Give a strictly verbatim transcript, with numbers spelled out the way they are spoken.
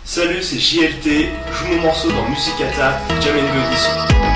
Salut, c'est J L T, joue mon morceau dans Musicata, Jam and Go Edition.